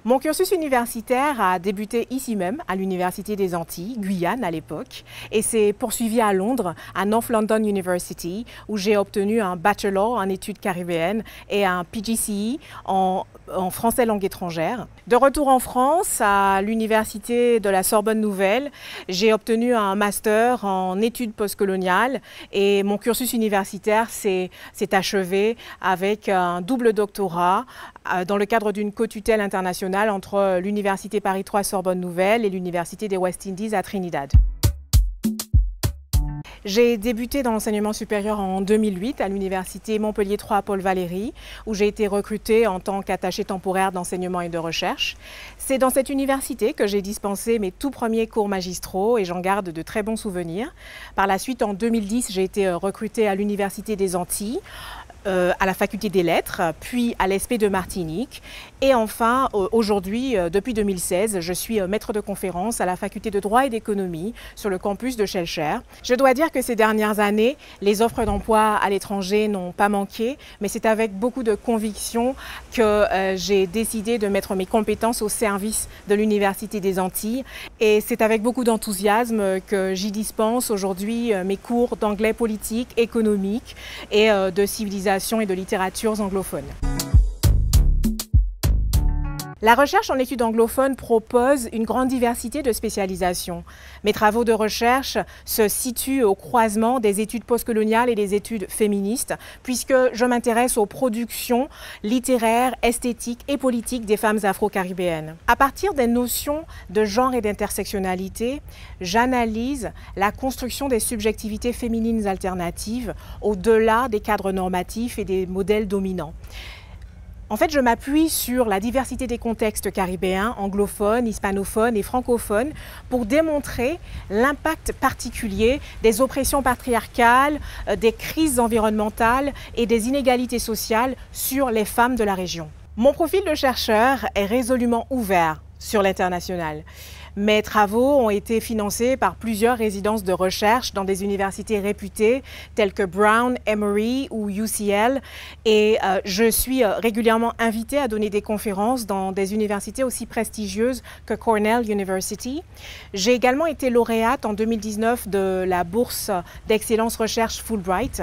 Mon cursus universitaire a débuté ici même, à l'Université des Antilles, Guyane à l'époque, et s'est poursuivi à Londres, à North London University, où j'ai obtenu un bachelor en études caribéennes et un PGCE en français langue étrangère. De retour en France, à l'Université de la Sorbonne Nouvelle, j'ai obtenu un master en études postcoloniales et mon cursus universitaire s'est achevé avec un double doctorat dans le cadre d'une co-tutelle internationale entre l'Université Paris 3 Sorbonne Nouvelle et l'Université des West Indies à Trinidad. J'ai débuté dans l'enseignement supérieur en 2008 à l'Université Montpellier 3 Paul Valéry, où j'ai été recrutée en tant qu'attachée temporaire d'enseignement et de recherche. C'est dans cette université que j'ai dispensé mes tout premiers cours magistraux et j'en garde de très bons souvenirs. Par la suite, en 2010, j'ai été recrutée à l'Université des Antilles, à la faculté des lettres, puis à l'ESP de Martinique. Et enfin, aujourd'hui, depuis 2016, je suis maître de conférence à la faculté de droit et d'économie sur le campus de Schellcher. Je dois dire que ces dernières années, les offres d'emploi à l'étranger n'ont pas manqué, mais c'est avec beaucoup de conviction que j'ai décidé de mettre mes compétences au service de l'Université des Antilles. Et c'est avec beaucoup d'enthousiasme que j'y dispense aujourd'hui mes cours d'anglais politique, économique et de civilisation et de littératures anglophones. La recherche en études anglophones propose une grande diversité de spécialisations. Mes travaux de recherche se situent au croisement des études postcoloniales et des études féministes, puisque je m'intéresse aux productions littéraires, esthétiques et politiques des femmes afro-caribéennes. À partir des notions de genre et d'intersectionnalité, j'analyse la construction des subjectivités féminines alternatives au-delà des cadres normatifs et des modèles dominants. En fait, je m'appuie sur la diversité des contextes caribéens, anglophones, hispanophones et francophones pour démontrer l'impact particulier des oppressions patriarcales, des crises environnementales et des inégalités sociales sur les femmes de la région. Mon profil de chercheur est résolument ouvert sur l'international. Mes travaux ont été financés par plusieurs résidences de recherche dans des universités réputées telles que Brown, Emory ou UCL et je suis régulièrement invitée à donner des conférences dans des universités aussi prestigieuses que Cornell University. J'ai également été lauréate en 2019 de la bourse d'excellence recherche Fulbright.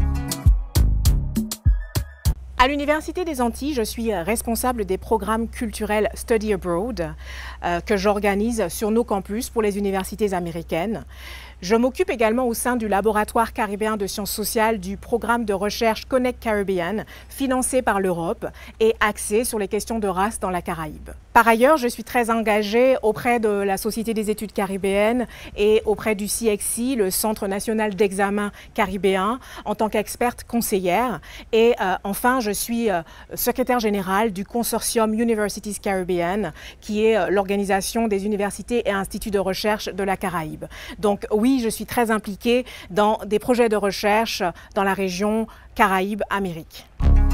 À l'Université des Antilles, je suis responsable des programmes culturels Study Abroad que j'organise sur nos campus pour les universités américaines. Je m'occupe également au sein du laboratoire caribéen de sciences sociales du programme de recherche Connect Caribbean, financé par l'Europe et axé sur les questions de race dans la Caraïbe. Par ailleurs, je suis très engagée auprès de la Société des études caribéennes et auprès du CXC, le Centre national d'examen caribéen, en tant qu'experte conseillère. Et enfin, je suis secrétaire générale du consortium Universities Caribbean, qui est l'organisation des universités et instituts de recherche de la Caraïbe. Donc oui, je suis très impliquée dans des projets de recherche dans la région Caraïbes-Amérique.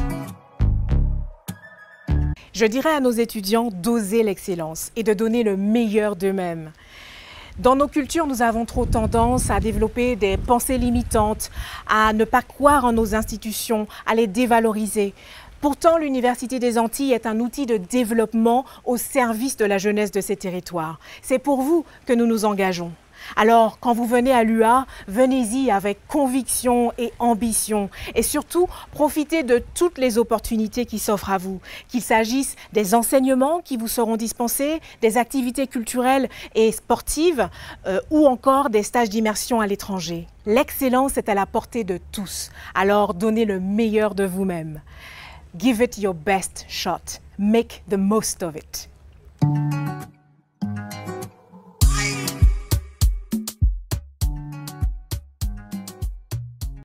Je dirais à nos étudiants d'oser l'excellence et de donner le meilleur d'eux-mêmes. Dans nos cultures, nous avons trop tendance à développer des pensées limitantes, à ne pas croire en nos institutions, à les dévaloriser. Pourtant, l'Université des Antilles est un outil de développement au service de la jeunesse de ces territoires. C'est pour vous que nous nous engageons. Alors, quand vous venez à l'UA, venez-y avec conviction et ambition. Et surtout, profitez de toutes les opportunités qui s'offrent à vous. Qu'il s'agisse des enseignements qui vous seront dispensés, des activités culturelles et sportives ou encore des stages d'immersion à l'étranger. L'excellence est à la portée de tous. Alors, donnez le meilleur de vous-même. Give it your best shot. Make the most of it.